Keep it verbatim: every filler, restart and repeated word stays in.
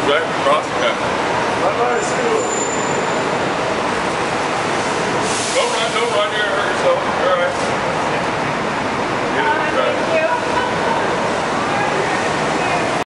right across the country. Bye-bye, school. Don't run, don't run, you're gonna hurt yourself. All right.